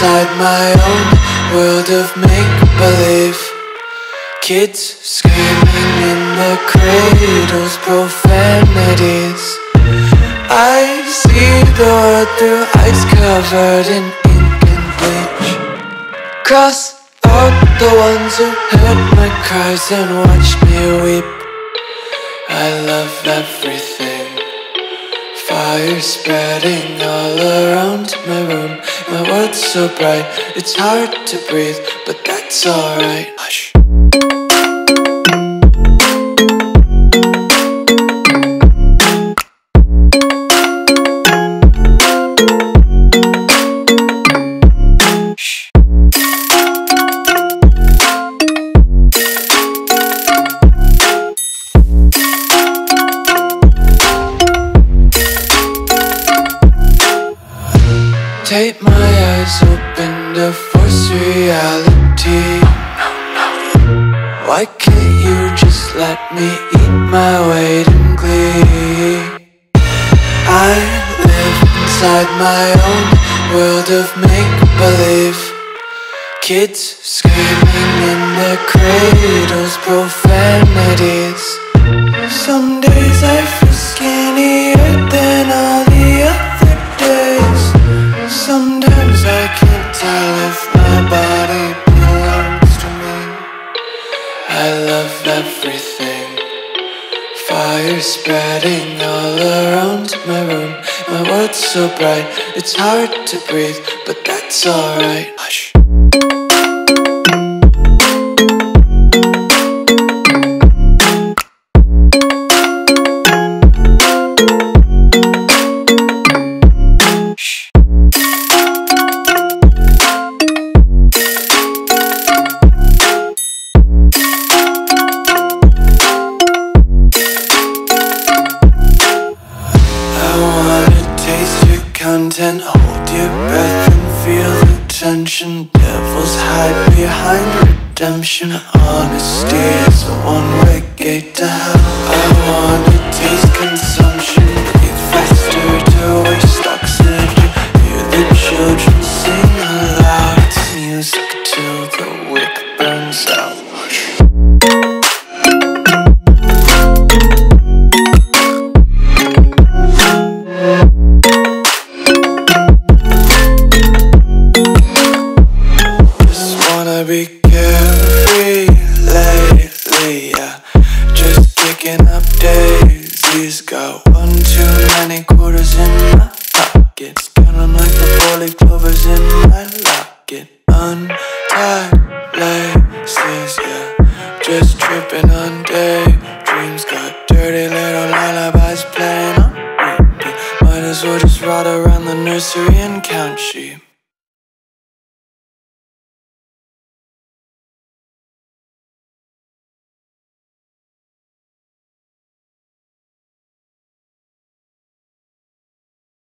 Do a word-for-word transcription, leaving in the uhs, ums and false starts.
inside my own world of make-believe. Kids screaming in their cradles, profanities. I see the world through eyes covered in ink and bleach. Cross out the ones who heard my cries and watched me weep. I love everything. Fire spreading all around my room. My world's so bright, it's hard to breathe, but that's alright. Hush. Tape my eyes open to force reality. Why can't you just let me eat my weight in glee? I live inside my own world of make-believe. Kids screaming in their cradles, profanities. Some days I feel skinnier than all the other days. Sometimes I can't tell if my body belongs to me. I love everything. Fire spreading all around my room. My world's so bright, it's hard to breathe, but that's alright. Hush. Content, hold your breath and feel the tension. Devils hide behind redemption. Honesty is a one-way gate to hell. I wanna taste consumption. Breathe faster to waste oxygen. Hear the children